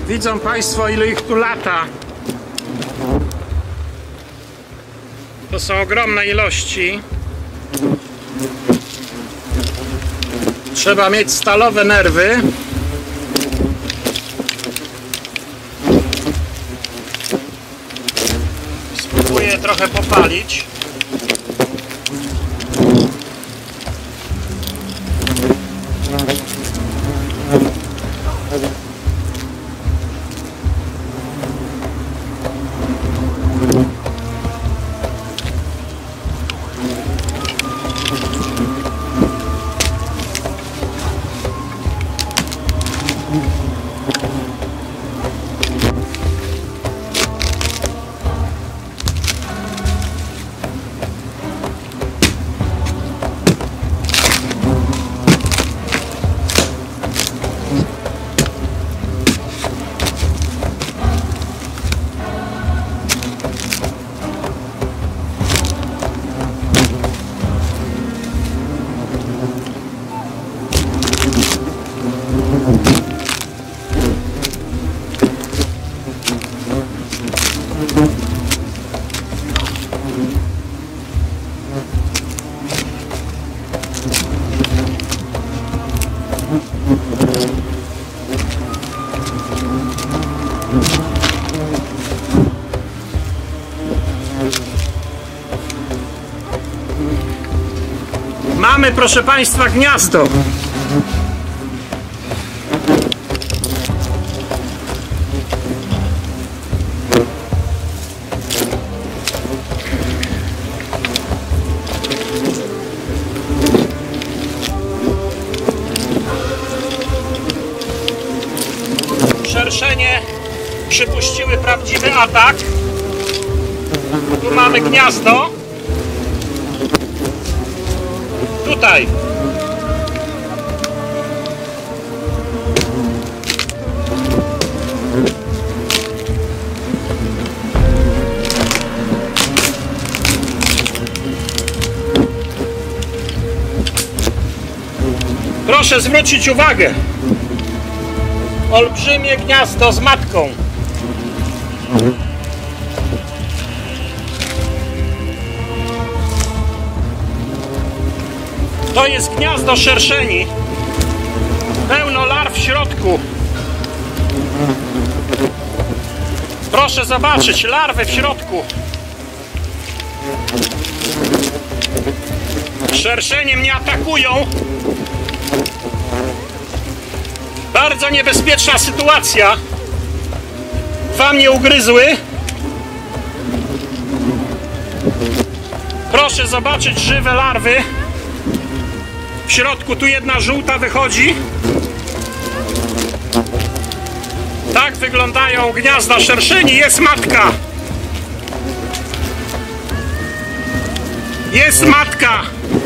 Widzą Państwo, ile ich tu lata. To są ogromne ilości. Trzeba mieć stalowe nerwy. Spróbuję trochę popalić. Mamy, proszę Państwa, gniazdo. Szerszenie przypuściły prawdziwy atak. Tu mamy gniazdo. Tutaj. Proszę zwrócić uwagę. Olbrzymie gniazdo z matką. To jest gniazdo szerszeni. Pełno larw w środku. Proszę zobaczyć, larwy w środku. Szerszenie mnie atakują. Bardzo niebezpieczna sytuacja. Dwa mnie ugryzły. Proszę zobaczyć żywe larwy. W środku tu jedna żółta wychodzi. Tak wyglądają gniazda szerszeni. Jest matka. Jest matka.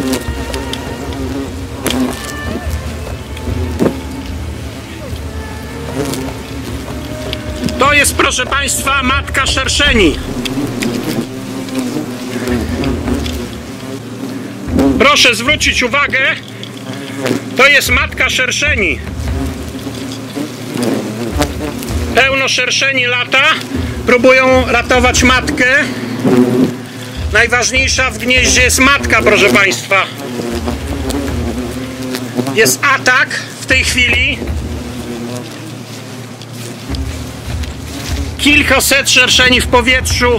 To jest, proszę Państwa, matka szerszeni. Proszę zwrócić uwagę, to jest matka szerszeni. Pełno szerszeni lata, próbują ratować matkę. Najważniejsza w gnieździe jest matka, proszę Państwa. Jest atak w tej chwili. Kilkaset szerszeni w powietrzu.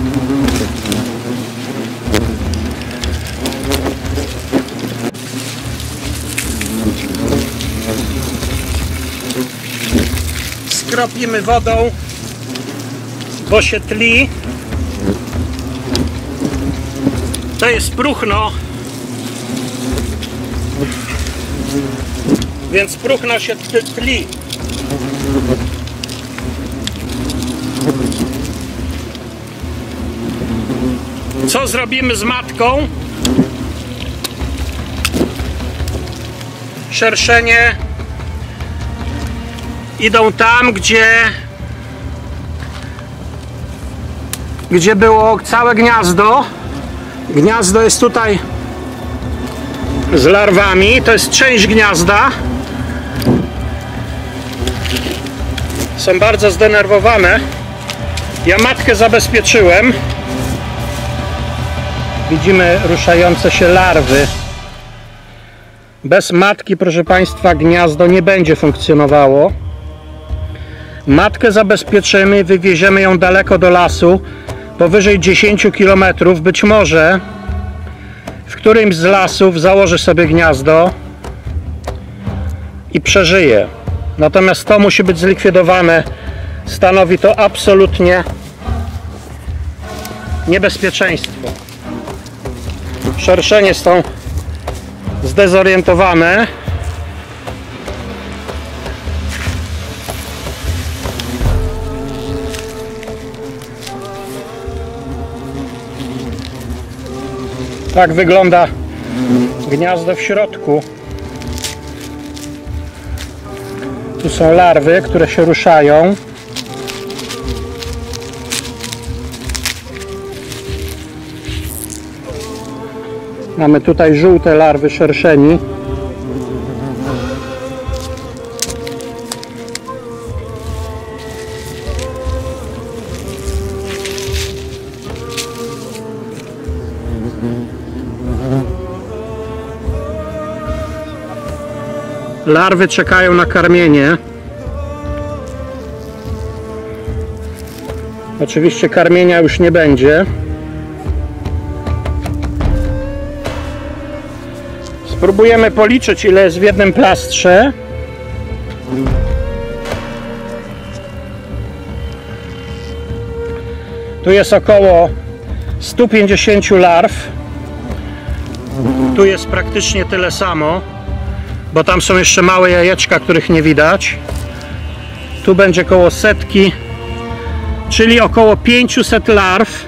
Skropimy wodą, bo się tli. To jest próchno, więc próchno się tli. Co zrobimy z matką? Szerszenie idą tam, gdzie było całe gniazdo. Gniazdo jest tutaj z larwami. To jest część gniazda. są bardzo zdenerwowane. Ja matkę zabezpieczyłem. Widzimy ruszające się larwy. Bez matki, proszę Państwa, gniazdo nie będzie funkcjonowało. Matkę zabezpieczymy, wywieziemy ją daleko do lasu, powyżej 10 km. Być może w którymś z lasów założy sobie gniazdo i przeżyje. Natomiast to musi być zlikwidowane. Stanowi to absolutnie niebezpieczeństwo. Szerszenie są zdezorientowane. Tak wygląda gniazdo w środku. Tu są larwy, które się ruszają. Mamy tutaj żółte larwy szerszeni. Larwy czekają na karmienie. Oczywiście karmienia już nie będzie. Spróbujemy policzyć, ile jest w jednym plastrze. Tu jest około 150 larw. Tu jest praktycznie tyle samo, bo tam są jeszcze małe jajeczka, których nie widać. Tu będzie koło setki, czyli około 500 larw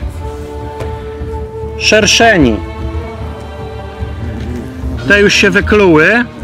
szerszeni. Te już się wykluły.